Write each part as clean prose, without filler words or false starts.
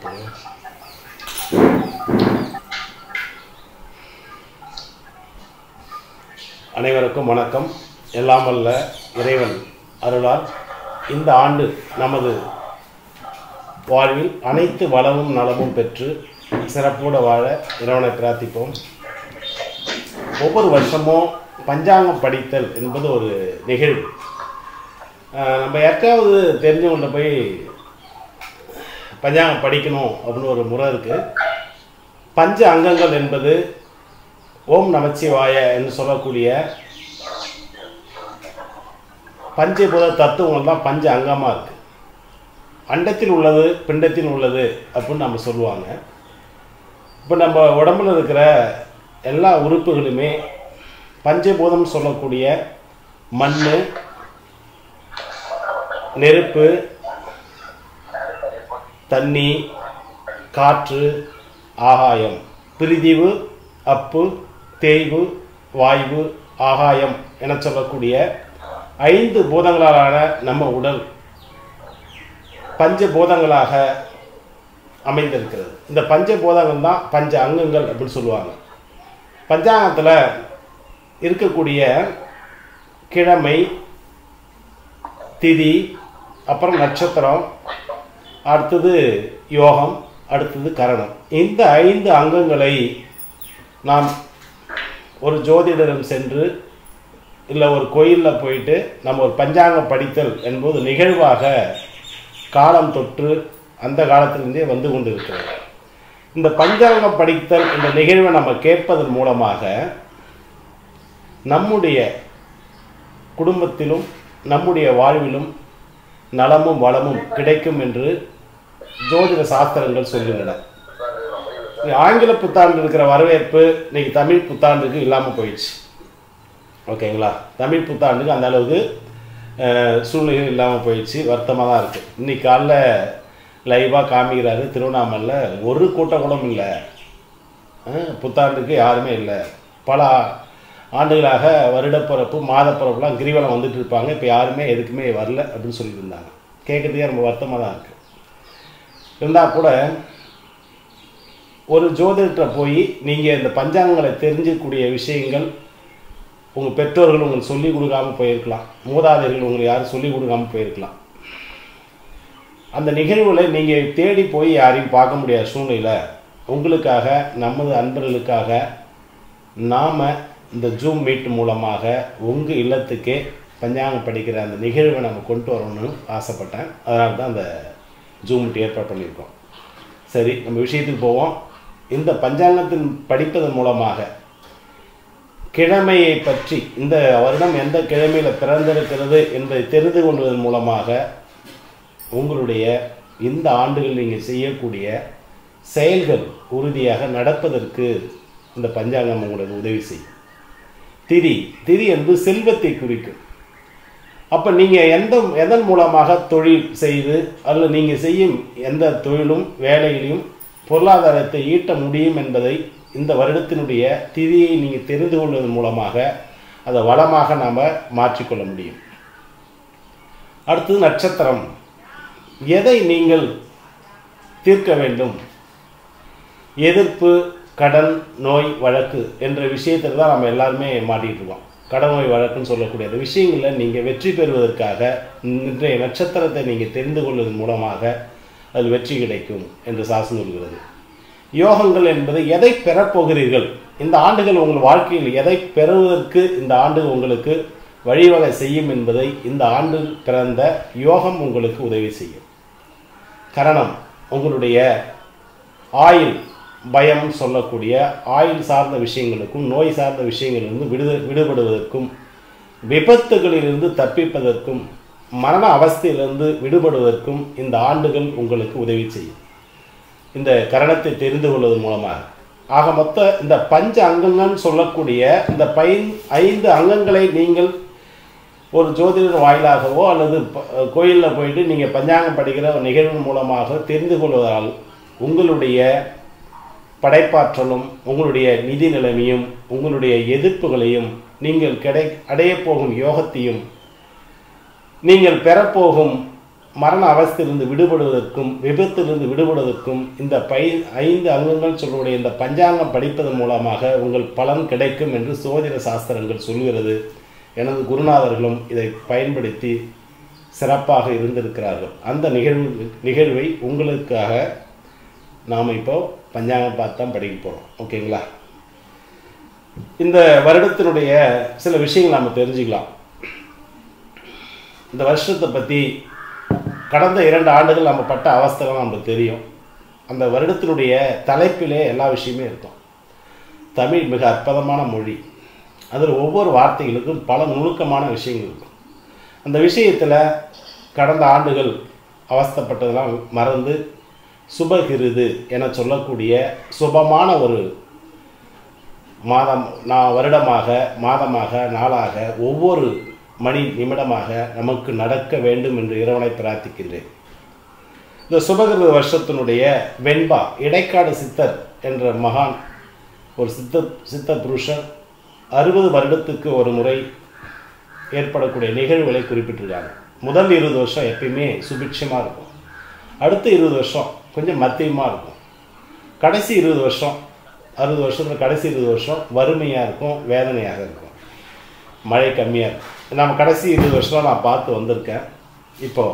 அனைவருக்கும் வணக்கம். எல்லாம் வல்ல இறைவன் அருளால் இந்த ஆண்டு நமது வாழ்வில் அனைத்து வளமும் நலமும் பெற்று சிறப்போடு வாழ இறைவனை பிரார்த்திப்போம். ஒவ்வொரு வருஷமும் பஞ்சாங்கம் படித்தல் என்பது ஒரு நிகழ்வு. நம்ம யாருக்காவது தெரிஞ்சவங்கள்ட்ட போய் பஞ்சாங்கம் படிக்கணும் அப்படின்னு ஒரு முறை இருக்குது. பஞ்ச அங்கங்கள் என்பது ஓம் நமச்சிவாய என்று சொல்லக்கூடிய பஞ்சபூத தத்துவங்கள் தான் பஞ்ச அங்கமாக இருக்குது. அண்டத்தில் உள்ளது பிண்டத்தில் உள்ளது அப்படின்னு நம்ம சொல்லுவாங்க. இப்போ நம்ம உடம்புல இருக்கிற எல்லா உறுப்புகளுமே பஞ்சபூதம் சொல்லக்கூடிய மண், நெருப்பு, தண்ணி, காற்று, ஆகாயம், பிரிதிவு, அப்பு, தேய்வு, வாய்வு, ஆகாயம் என சொல்லக்கூடிய 5 பூதங்களாலான நம்ம உடல் பஞ்சபூதங்களாக அமைந்திருக்கிறது. இந்த பஞ்சபூதங்கள் தான் பஞ்ச அங்கங்கள் அப்படின்னு சொல்லுவாங்க. பஞ்சாங்கத்தில் இருக்கக்கூடிய கிழமை, திதி, அப்புறம் நட்சத்திரம், அடுத்தது யோகம், அடுத்தது கரணம். இந்த 5 அங்கங்களை நாம் ஒரு ஜோதிடரிடம் சென்று இல்லை ஒரு கோயிலில் போயிட்டு நம்ம ஒரு பஞ்சாங்கம் படித்தல் என்பது நிகழ்வாக காலம் தொற்று அந்த காலத்திலிருந்தே வந்து கொண்டு இருக்கிறது. இந்த பஞ்சாங்கம் படித்தல் இந்த நிகழ்வை நம்ம கேட்பதன் மூலமாக நம்முடைய குடும்பத்திலும் நம்முடைய வாழ்விலும் நலமும் வளமும் கிடைக்கும் என்று ஜோதிட சாஸ்திரங்கள் சொல்கின்றன. ஆங்கில புத்தாண்டு இருக்கிற வரவேற்பு இன்னைக்கு தமிழ் புத்தாண்டுக்கு இல்லாமல் போயிடுச்சு. ஓகேங்களா? தமிழ் புத்தாண்டுக்கு அந்த அளவுக்கு சூழ்நிலைகள் இல்லாமல் போயிடுச்சு. வருத்தமாக தான் இருக்குது. இன்னைக்கு காலைல லைவாக காமிக்கிறாரு திருவண்ணாமலையில் ஒரு கூட்டம் கூட இல்லை. புத்தாண்டுக்கு யாருமே இல்லை. பல ஆண்டுகளாக வருடப்பிறப்பு மாதப்பிறப்புலாம் கிரிவலம் வந்துட்டு இருப்பாங்க. இப்போ யாருமே எதுக்குமே வரல அப்படின்னு சொல்லிட்டு இருந்தாங்க. கேட்குறதுக்கே ரொம்ப வருத்தமாக தான் இருக்குது. இருந்தால் கூட ஒரு ஜோதிடத்தை போய் நீங்கள் இந்த பஞ்சாங்கங்களை தெரிஞ்சக்கூடிய விஷயங்கள் உங்கள் பெற்றோர்கள் உங்களுக்கு சொல்லிக் கொடுக்காமல் போயிருக்கலாம். மூதாதையர்கள் உங்களுக்கு யாரும் சொல்லிக் கொடுக்காமல் போயிருக்கலாம். அந்த நிகழ்வில் நீங்கள் தேடி போய் யாரையும் பார்க்க முடியாத சூழ்நிலை உங்களுக்காக, நமது அன்பர்களுக்காக நாம் இந்த ஜூம் மீட் மூலமாக உங்கள் இல்லத்துக்கே பஞ்சாங்கம் படிக்கிற அந்த நிகழ்வை நம்ம கொண்டு வரணும்னு ஆசைப்பட்டேன். அதனால தான் அந்த ஜூம் மீட் ஏற்பாடு பண்ணியிருக்கோம். சரி, நம்ம விஷயத்துக்கு போவோம். இந்த பஞ்சாங்கத்தின் படிப்பதன் மூலமாக கிழமையை பற்றி, இந்த வருடம் எந்த கிழமையில் பிறந்திருக்கிறது என்பதை தெரிந்து கொள்வதன் மூலமாக உங்களுடைய இந்த ஆண்டுகள் நீங்கள் செய்யக்கூடிய செயல்கள் உறுதியாக நடப்பதற்கு இந்த பஞ்சாங்கம் உங்களுக்கு உதவி செய்யும். திதி என்பது செல்வத்தை குறிக்கும். அப்போ நீங்கள் எதன் மூலமாக தொழில் செய்து அல்லது நீங்கள் செய்யும் எந்த தொழிலும் வேலையிலையும் பொருளாதாரத்தை ஈட்ட முடியும் என்பதை இந்த வருடத்தினுடைய திதியை நீங்கள் தெரிந்து கொள்வதன் மூலமாக அதை வளமாக நாம் மாற்றிக்கொள்ள முடியும். அடுத்தது நட்சத்திரம். எதை நீங்கள் தீர்க்க வேண்டும்? எதிர்ப்பு, கடன், நோய், வழக்கு என்ற விஷயத்தில் தான் நம்ம எல்லாருமே மாட்டிகிட்டு இருக்கோம். கடன், நோய், வழக்குன்னு சொல்லக்கூடிய அந்த விஷயங்களில் நீங்கள் வெற்றி பெறுவதற்காக இன்றைய நட்சத்திரத்தை நீங்கள் தெரிந்து கொள்வதன் மூலமாக அது வெற்றி கிடைக்கும் என்று சாசனம் சொல்கிறது. யோகங்கள் என்பது எதை பெறப்போகிறீர்கள், இந்த ஆண்டுகள் உங்கள் வாழ்க்கையில் எதை பெறுவதற்கு இந்த ஆண்டு உங்களுக்கு வழிவகை செய்யும் என்பதை இந்த ஆண்டு பிறந்த யோகம் உங்களுக்கு உதவி செய்யும். கரணம் உங்களுடைய ஆயுள், பயம் சொல்லக்கூடிய ஆயுள் சார்ந்த விஷயங்களுக்கும் நோய் சார்ந்த விஷயங்களிலிருந்து விடுபடுவதற்கும் விபத்துகளிலிருந்து தப்பிப்பதற்கும் மரண அவஸ்தையிலிருந்து விடுபடுவதற்கும் இந்த ஆண்டுகள் உங்களுக்கு உதவி செய்யும் இந்த கரணத்தை தெரிந்து கொள்வதன் மூலமாக. ஆக மொத்த இந்த பஞ்ச அங்கங்கள் சொல்லக்கூடிய இந்த 5 அங்கங்களை நீங்கள் ஒரு ஜோதிடர் வாயிலாகவோ அல்லது கோயிலில் போயிட்டு நீங்கள் பஞ்சாங்கம் படிக்கிற நிகழ்வு மூலமாக தெரிந்து கொள்வதால் உங்களுடைய படைப்பாற்றலும் உங்களுடைய நிதி நிலைமையும் உங்களுடைய எதிர்ப்புகளையும் நீங்கள் அடையப்போகும் யோகத்தையும் நீங்கள் பெறப்போகும் மரண அவஸ்திலிருந்து விடுபடுவதற்கும் விபத்திலிருந்து விடுபடுவதற்கும் இந்த 5 அங்கங்கள் சொல்லக்கூடிய இந்த பஞ்சாங்கம் படிப்பதன் மூலமாக உங்கள் பலன் கிடைக்கும் என்று சோதிட சாஸ்திரங்கள் சொல்கிறது. எனது குருநாதர்களும் இதை பயன்படுத்தி சிறப்பாக இருந்திருக்கிறார்கள். அந்த நிகழ்வை உங்களுக்காக நாம் இப்போ பஞ்சாங்கம் பார்த்து தான் படிக்க போகிறோம். ஓகேங்களா? இந்த வருடத்தினுடைய சில விஷயங்கள் நாம் தெரிஞ்சுக்கலாம். இந்த வருஷத்தை பற்றி கடந்த 2 ஆண்டுகள் நம்ம பட்ட அவஸ்தைலாம் நமக்கு தெரியும். அந்த வருடத்தினுடைய தலைப்பிலே எல்லா விஷயமே இருக்கும். தமிழ் மிக அற்புதமான மொழி. அதில் ஒவ்வொரு வார்த்தைகளுக்கும் பல நுணுக்கமான விஷயங்கள் இருக்கும். அந்த விஷயத்தில் கடந்த ஆண்டுகள் அவஸ்தைப்பட்டதெல்லாம் மறந்து சுபகிருது என சொல்லக்கூடிய சுபமான ஒரு வருடமாக, மாதமாக, நாளாக, ஒவ்வொரு மணி நிமிடமாக நமக்கு நடக்க வேண்டும் என்று இறைவனை பிரார்த்திக்கின்றேன். இந்த சுபகிருத வருஷத்தினுடைய வெண்பா இடைக்காடு சித்தர் என்ற மகான் ஒரு சித்த புருஷர் 60 வருடத்துக்கு ஒரு முறை ஏற்படக்கூடிய நிகழ்வுகளை குறிப்பிட்டிருக்காங்க. முதல் 20 வருஷம் எப்பயுமே சுபிட்சமாக இருக்கும். அடுத்த 20 வருஷம் கொஞ்சம் மத்தியமாக இருக்கும். கடைசி 20 வருஷம் 60 வருஷத்தில் கடைசி 20 வருஷம் வறுமையாக இருக்கும், வேதனையாக இருக்கும், மழை கம்மியாக இருக்கும். நம்ம கடைசி 20 வருஷம் நான் பார்த்து வந்திருக்கேன். இப்போது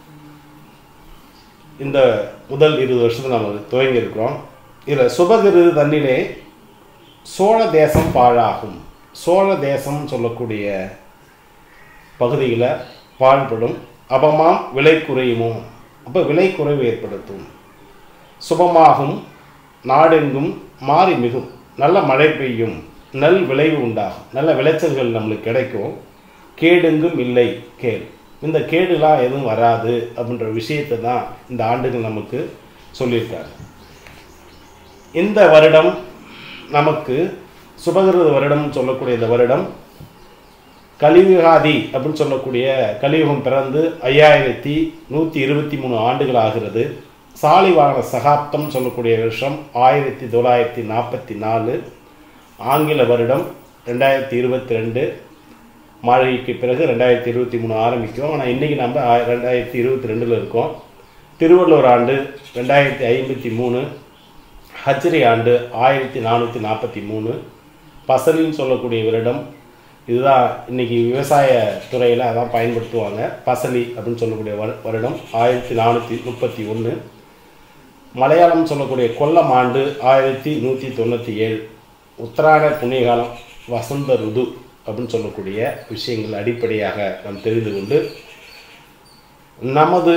இந்த முதல் 20 வருஷத்தில் நம்ம துவங்கி இருக்கிறோம். இதில் சுபகிருது தண்ணிலே சோழ தேசம் பாழாகும். சோழ தேசம் சொல்லக்கூடிய பகுதியில் பாழ்படும். அபமாம் விலை குறையுமோ, அப்போ விலை குறைவு ஏற்படுத்தும். சுபமாகும், நாடெங்கும் மாறி மிகும், நல்ல மழை பெய்யும், நல் விளைவு உண்டாகும், நல்ல விளைச்சல்கள் நம்மளுக்கு கிடைக்கும். கேடுங்கும் இல்லை கேள், இந்த கேடுலாம் எதுவும் வராது அப்படின்ற விஷயத்தை தான் இந்த ஆண்டுகள் நமக்கு சொல்லியிருக்காங்க. இந்த வருடம் நமக்கு சுபகிருத வருடம் சொல்லக்கூடிய இந்த வருடம் கலியுகாதி அப்படின்னு சொல்லக்கூடிய கலியுகம் பிறந்து 5123 ஆண்டுகள் ஆகிறது. சாலிவாகன சகாப்தம் சொல்லக்கூடிய வருஷம் 1944. ஆங்கில வருடம் 2022. மாளிகைக்கு பிறகு 2023 ஆரம்பிக்கும். ஆனால் இன்றைக்கி நம்ம 2022 இருக்கோம். திருவள்ளுவர் ஆண்டு 2053. ஹஜ்ரி ஆண்டு 1443. பசலின்னு சொல்லக்கூடிய வருடம் இதுதான். இன்றைக்கி விவசாய துறையில் அதான் பயன்படுத்துவாங்க. பசலி அப்படின்னு சொல்லக்கூடிய வருடம் 1431. மலையாளம் சொல்லக்கூடிய கொல்லம் ஆண்டு 1197. உத்தராயண புண்ணியகாலம் வசந்த ருது அப்படின்னு சொல்லக்கூடிய விஷயங்கள் அடிப்படையாக நாம் தெரிந்து கொண்டு நமது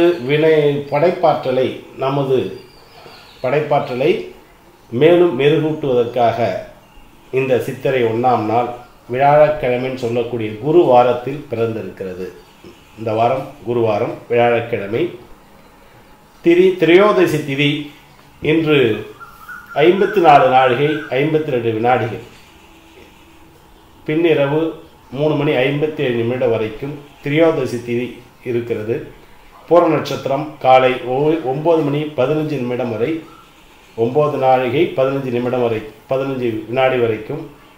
படைப்பாற்றலை மேலும் மெருகூட்டுவதற்காக இந்த சித்திரை 1ஆம் நாள் வியாழக்கிழமைன்னு சொல்லக்கூடிய குரு வாரத்தில் பிறந்திருக்கிறது. இந்த வாரம் குருவாரம், வியாழக்கிழமை. திரையோதசி திதி இன்று 54 நாழிகை 52 வினாடிகள். பின்னிரவு 3:57 வரைக்கும் திரையோதசி திதி இருக்கிறது. பூர நட்சத்திரம் காலை 9:15 வரை, 9 நாழிகை 15 வரை, 15 வினாடி வரைக்கும்,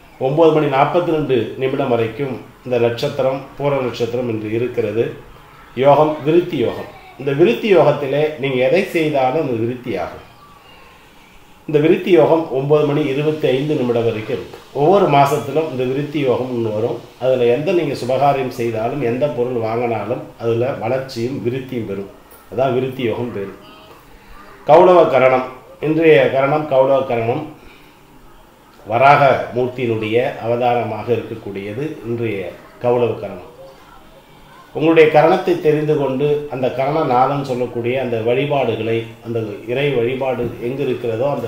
9:42 வரைக்கும் இந்த நட்சத்திரம் பூர நட்சத்திரம் என்று இருக்கிறது. யோகம் விருத்தி யோகம். இந்த விருத்தி யோகத்திலே நீங்கள் எதை செய்தாலும் அந்த விருத்தி ஆகும். இந்த விருத்தி யோகம் 9:25 வரைக்கும் இருக்குது. ஒவ்வொரு மாதத்திலும் இந்த விருத்தி யோகம் ஒன்று வரும். அதில் நீங்கள் சுபகாரியம் செய்தாலும் எந்த பொருள் வாங்கினாலும் அதில் வளர்ச்சியும் விருத்தியும் பெறும். அதான் விருத்தி யோகம் பேர். கௌளவ கரணம். இன்றைய கரணம் கௌளவ கரணம். வராக மூர்த்தியினுடைய அவதாரமாக இருக்கக்கூடியது இன்றைய கௌளவ கரணம். உங்களுடைய கரணத்தை தெரிந்து கொண்டு அந்த கரணநாதன் சொல்லக்கூடிய அந்த வழிபாடுகளை, அந்த இறை வழிபாடு எங்கு இருக்கிறதோ அந்த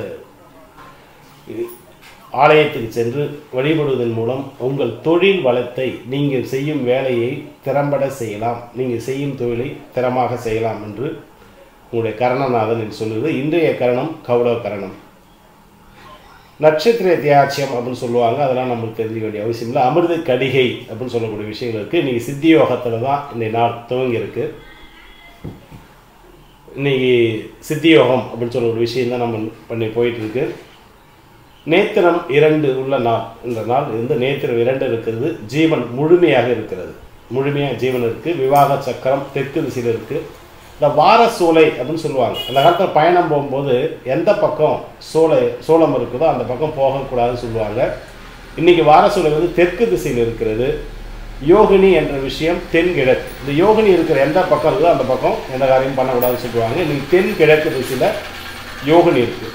ஆலயத்துக்கு சென்று வழிபடுவதன் மூலம் உங்கள் தொழில் வளத்தை, நீங்கள் செய்யும் வேலையை திறம்பட செய்யலாம், நீங்கள் செய்யும் தொழிலை திறமாக செய்யலாம் என்று உங்களுடைய கரணநாதன் என்று சொல்லுவது. இன்றைய கரணம் கௌளவ கரணம். நட்சத்திர தியாட்சியம் அப்படின்னு சொல்லுவாங்க. அதெல்லாம் நம்மளுக்கு தெரிஞ்சுக்க வேண்டிய அவசியம் இல்லை. அமிர்த கடிகை அப்படின்னு சொல்லக்கூடிய விஷயங்கள் இருக்குது. இன்றைக்கி சித்தி யோகத்தில் தான் இன்றைய நாள் துவங்கி இருக்கு. இன்றைக்கி சித்தி யோகம் அப்படின்னு சொல்லக்கூடிய விஷயம் தான் நம்ம பண்ணி போயிட்டுருக்கு. நேத்திரம் 2 உள்ள நாள். இந்த நாள் நேத்திரம் 2 இருக்கிறது. ஜீவன் முழுமையாக இருக்கிறது. முழுமையாக ஜீவன் இருக்குது. விவாக சக்கரம் தெற்கு திசையில் இருக்குது. இந்த வார சூளை அப்படின்னு சொல்லுவாங்க. அந்த காலத்தில் பயணம் போகும்போது எந்த பக்கம் சூளம் இருக்குதோ அந்த பக்கம் போகக்கூடாதுன்னு சொல்லுவாங்க. இன்றைக்கி வார சூளை வந்து தெற்கு திசையில் இருக்கிறது. யோகினி என்ற விஷயம் தென்கிழக்கு. இந்த யோகினி இருக்கிற எந்த பக்கம் இருக்குதோ அந்த பக்கம் எந்த காரியம் பண்ணக்கூடாதுன்னு சொல்லுவாங்க. இன்றைக்கி தென்கிழக்கு திசையில் யோகினி இருக்குது.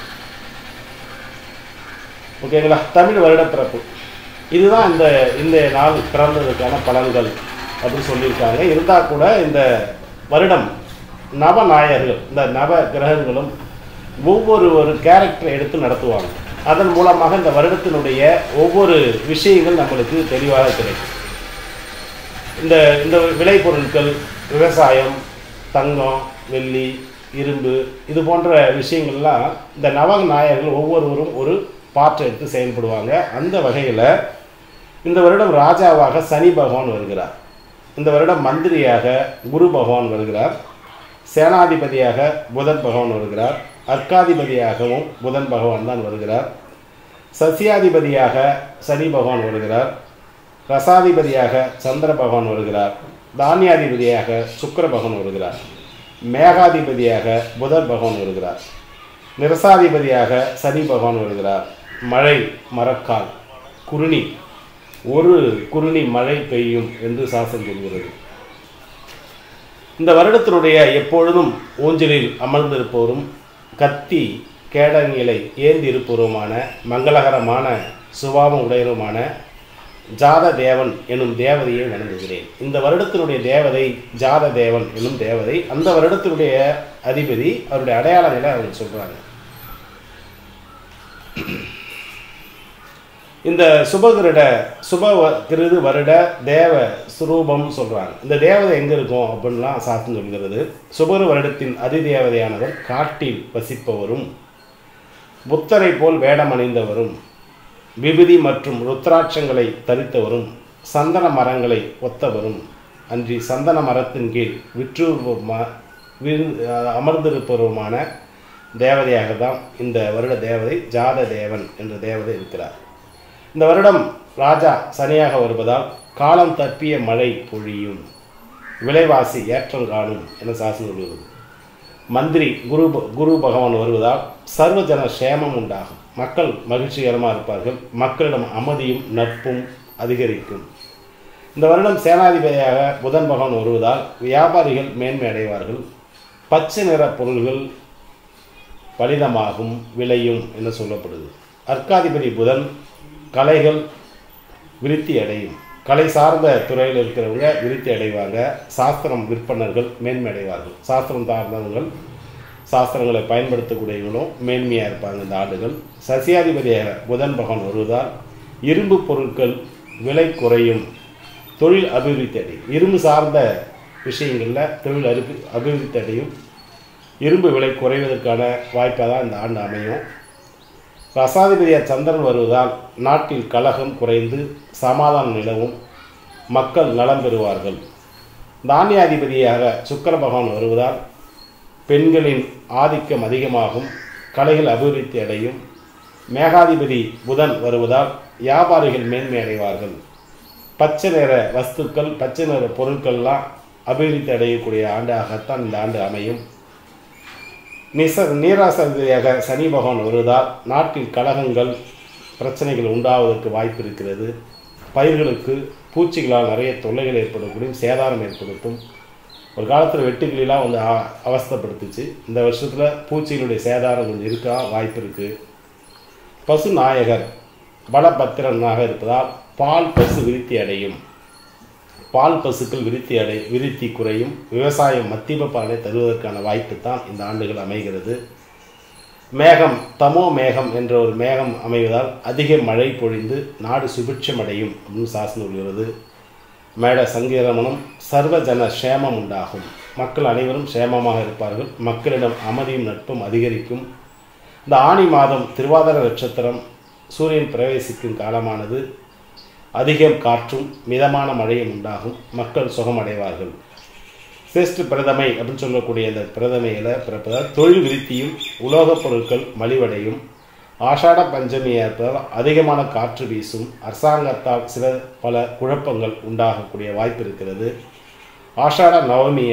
ஓகேங்களா? தமிழ் வருடப்பிறப்பு இதுதான் இந்த நாள் பிறந்ததுக்கான பலன்கள் அப்படின்னு சொல்லியிருக்காங்க. இருந்தால் கூட இந்த வருடம் நவநாயகர்கள், இந்த நவ கிரகங்களும் ஒவ்வொரு கேரக்டரை எடுத்து நடத்துவாங்க. அதன் மூலமாக இந்த வருடத்தினுடைய ஒவ்வொரு விஷயங்கள் நம்மளுக்கு தெளிவாக கிடைக்கும். இந்த விளைபொருட்கள், விவசாயம், தங்கம், வெள்ளி, இரும்பு, இது போன்ற விஷயங்கள்லாம் இந்த நவநாயகர்கள் ஒவ்வொருவரும் ஒரு பாற்றை எடுத்து செயல்படுவாங்க. அந்த வகையில் இந்த வருடம் ராஜாவாக சனி பகவான் வருகிறார். இந்த வருடம் மந்திரியாக குரு பகவான் வருகிறார். சேனாதிபதியாக புதன் பகவான் வருகிறார். அர்க்காதிபதியாகவும் புதன் பகவான் தான் வருகிறார். சசியாதிபதியாக சனி பகவான் வருகிறார். ரசாதிபதியாக சந்திர பகவான் வருகிறார். தானியாதிபதியாக சுக்கிர பகவான் வருகிறார். மேகாதிபதியாக புதன் பகவான் வருகிறார். நிரசாதிபதியாக சனி பகவான் வருகிறார். மழை, மரக்கால், குருணி, ஒரு குருணி மழை பெய்யும் என்று சாசனம் சொல்கிறது. இந்த வருடத்தினுடைய எப்பொழுதும் ஊஞ்சலில் அமர்ந்திருப்பவரும் கத்தி கேடங்களை ஏந்தி இருப்பவருமான மங்களகரமான சுபாவம் உடையவருமான ஜாத தேவன் எனும் தேவதையை வணங்குகிறேன். இந்த வருடத்தினுடைய தேவதை ஜாத தேவன் எனும் தேவதை. அந்த வருடத்தினுடைய அதிபதி அவருடைய அடையாளங்களை அவங்க சொல்றாங்க. இந்த சுபகிருது வருட தேவ சுரூபம் சொல்றாங்க. இந்த தேவதை எங்க இருக்கும் அப்படின்லாம் சாஸ்திரம் சொல்கிறது. சுபகிரு வருடத்தின் அதிதேவதையானவர் காட்டில் வசிப்பவரும் புத்தரை போல் வேடம் அணிந்தவரும் விபூதி மற்றும் ருத்ராட்சங்களை தரித்தவரும் சந்தன மரங்களை ஒத்தவரும் அன்றி சந்தன மரத்தின் கீழ் அமர்ந்திருப்பவருமான தேவதையாக தான் இந்த வருட தேவதை ஜாத தேவன் என்ற தேவதை இருக்கிறார். இந்த வருடம் ராஜா சனியாக வருவதால் காலம் தப்பிய மழை பொழியும், விலைவாசி ஏற்றம் காணும் என சாசனம் சொல்கிறது. மந்திரி குரு பகவான் வருவதால் சர்வஜன சேமம் உண்டாகும், மக்கள் மகிழ்ச்சிகரமாக இருப்பார்கள், மக்களிடம் அமைதியும் நட்பும் அதிகரிக்கும். இந்த வருடம் சேனாதிபதியாக புதன் பகவான் வருவதால் வியாபாரிகள் மேன்மை அடைவார்கள், பச்சை நிற பொருள்கள் பலிதமாகும், விளையும் என சொல்லப்படுது. அர்க்காதிபதி புதன் கலைகள் விருத்தி அடையும், கலை சார்ந்த துறையில் இருக்கிறவங்க விருத்தி அடைவாங்க, சாஸ்திரம் விற்பனர்கள் மேன்மை அடைவார்கள், சாஸ்திரம் சார்ந்தவர்கள் சாஸ்திரங்களை பயன்படுத்தக்கூடியவங்களும் மேன்மையாக இருப்பாங்க இந்த ஆண்டுகள். சசியாதிபதியாக புதன் பகவான் வருவதால் இரும்பு பொருட்கள் விலை குறையும், தொழில் அபிவிருத்தி அடையும். இரும்பு சார்ந்த விஷயங்களில் தொழில் அபிவிருத்தி அடையும், இரும்பு விலை குறைவதற்கான வாய்ப்பாக தான் இந்த ஆண்டு அமையும். ரசாதிபதியாக சந்திரன் வருவதால் நாட்டில் கலகம் குறைந்து சமாதானம் நிலவும், மக்கள் நலம் பெறுவார்கள். தானியாதிபதியாக சுக்கிர பகவான் வருவதால் பெண்களின் ஆதிக்கம் அதிகமாகும், கலைகள் அபிவிருத்தி அடையும். மேகாதிபதி புதன் வருவதால் வியாபாரிகள் மேன்மை அடைவார்கள், பச்சை நிற வஸ்துக்கள் பச்சை நிற பொருட்கள்லாம் அபிவிருத்தி அடையக்கூடிய ஆண்டாகத்தான் இந்த ஆண்டு அமையும். நீராசாதிபதியாக சனி பகவான் வருவதால் நாட்டில் கலகங்கள் பிரச்சனைகள் உண்டாவதற்கு வாய்ப்பு இருக்கிறது. பயிர்களுக்கு பூச்சிகளால் நிறைய தொல்லைகள் ஏற்படக்கூடிய சேதாரம் ஏற்படுத்தும். ஒரு காலத்தில் வெட்டுக்கிளிலாம் வந்து அவஸ்தைப்படுத்துச்சு. இந்த வருஷத்தில் பூச்சிகளுடைய சேதாரம் கொஞ்சம் இருக்கா வாய்ப்பு இருக்குது. பசு நாயகர் பலபத்திரனாக இருப்பதால் பால் பசு விருத்தி அடையும், பால் பசுக்கள் விருத்தி குறையும், விவசாயம் மத்திய பலனை தருவதற்கான வாய்ப்பு தான் இந்த ஆண்டுகள் அமைகிறது. மேகம் தமோ மேகம் என்ற ஒரு மேகம் அமைவதால் அதிக மழை பொழிந்து நாடு சுபிட்சம் அடையும் அப்படின்னு சாசனம் உள்ளது. மேட சங்கீரமனம் சர்வஜன சேமம் உண்டாகும், மக்கள் அனைவரும் சேமமாக இருப்பார்கள், மக்களிடம் அமைதியும் நட்பும் அதிகரிக்கும். இந்த ஆனி மாதம் திருவாதிரை நட்சத்திரம் சூரியன் பிரவேசிக்கும் காலமானது. அதிகம் காற்றும் மிதமான மழையும் உண்டாகும், மக்கள் சுகமடைவார்கள். சேஷ்ட பிரதமை அப்படின்னு சொல்லக்கூடிய இந்த பிரதமையில் பிறப்பதால் தொழில் விருத்தியும் உலோகப் பொருட்கள் மலிவடையும். ஆஷாட பஞ்சமி ஏற்பதால் அதிகமான காற்று வீசும், அரசாங்கத்தால் பல குழப்பங்கள் உண்டாகக்கூடிய வாய்ப்பு இருக்கிறது. ஆஷாட நவமியால்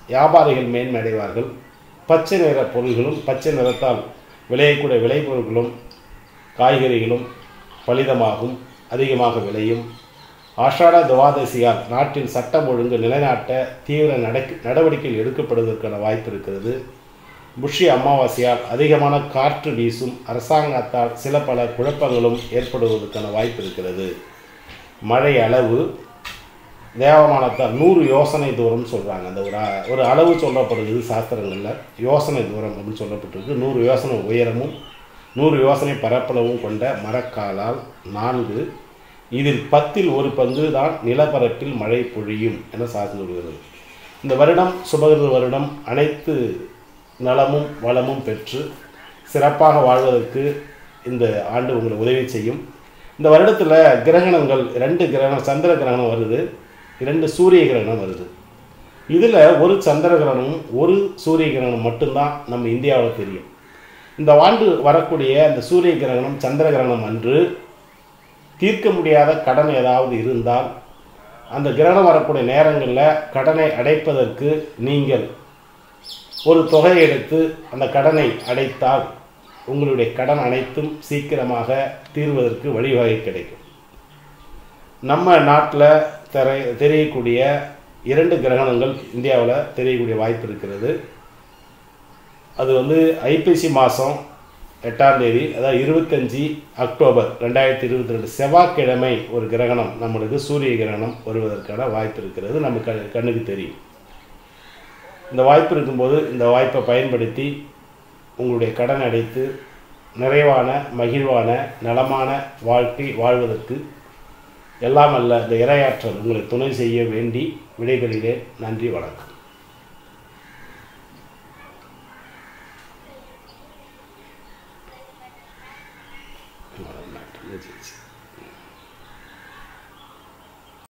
வியாபாரிகள் மேன்மை அடைவார்கள். பச்சை நிற பொருள்களும் பச்சை நிறத்தால் விளையக்கூடிய விளைபொருட்களும் காய்கறிகளும் பலிதமாகும், அதிகமாக விளையும். ஆஷாட துவாதசியால் நாட்டில் சட்டம் ஒழுங்கு நிலைநாட்ட தீவிர நடவடிக்கைகள் எடுக்கப்படுவதற்கான வாய்ப்பு இருக்கிறது. புஷ்ய அமாவாசையால் அதிகமான காற்று வீசும், அரசாங்கத்தால் சில பல குழப்பங்களும் ஏற்படுவதற்கான வாய்ப்பு இருக்கிறது. மழை அளவு தேவமானத்தால் 100 யோசனை தூரம் சொல்கிறாங்க. அந்த ஒரு அளவு சொல்லப்படுகிறது சாஸ்திரங்களில். யோசனை தூரம் அப்படின்னு சொல்லப்பட்டிருக்கு. 100 யோசனை உயரமும் 100 யோசனை பரப்பளவும் கொண்ட மரக்காலால் 4, இதில் 10ல் 1 பங்கு தான் நிலப்பரப்பில் மழை பொழியும் என சாஸ்திரம் சொல்கிறது. இந்த வருடம் சுபகிருத வருடம் அனைத்து நலமும் வளமும் பெற்று சிறப்பாக வாழ்வதற்கு இந்த ஆண்டு உங்களை உதவி செய்யும். இந்த வருடத்தில் கிரகணங்கள் 2 கிரகணம், சந்திர கிரகணம் வருது, 2 சூரிய கிரகணம் வருது. இதில் ஒரு சந்திர கிரகணமும் ஒரு சூரிய கிரகணம் மட்டும்தான் நம்ம இந்தியாவில் தெரியும். இந்த ஆண்டு வரக்கூடிய அந்த சூரிய கிரகணம் சந்திர கிரகணம் அன்று தீர்க்க முடியாத கடன் ஏதாவது இருந்தால் அந்த கிரகணம் வரக்கூடிய நேரங்களில் கடனை அடைப்பதற்கு நீங்கள் ஒரு தொகையை எடுத்து அந்த கடனை அடைத்தால் உங்களுடைய கடன் அனைத்தும் சீக்கிரமாக தீர்வதற்கு வழிவகை கிடைக்கும். நம்ம நாட்டில் தெரியக்கூடிய 2 கிரகணங்கள் இந்தியாவில் தெரியக்கூடிய வாய்ப்பு இருக்கிறது. அது ஐப்பசி மாதம் 8ஆம் தேதி, அதாவது 25 அக்டோபர் 2022 செவ்வாய்க்கிழமை ஒரு கிரகணம், நம்மளுக்கு சூரிய கிரகணம் வருவதற்கான வாய்ப்பு இருக்கிறது. நம்ம கண்ணுக்கு தெரியும். இந்த வாய்ப்பு இருக்கும்போது இந்த வாய்ப்பை பயன்படுத்தி உங்களுடைய கடன் அடைத்து நிறைவான மகிழ்வான நலமான வாழ்க்கை வாழ்வதற்கு எல்லாம் அல்ல இந்த இறையாற்றல் உங்களை துணை செய்ய வேண்டி விடைபெறுகிறேன். நன்றி, வணக்கம்.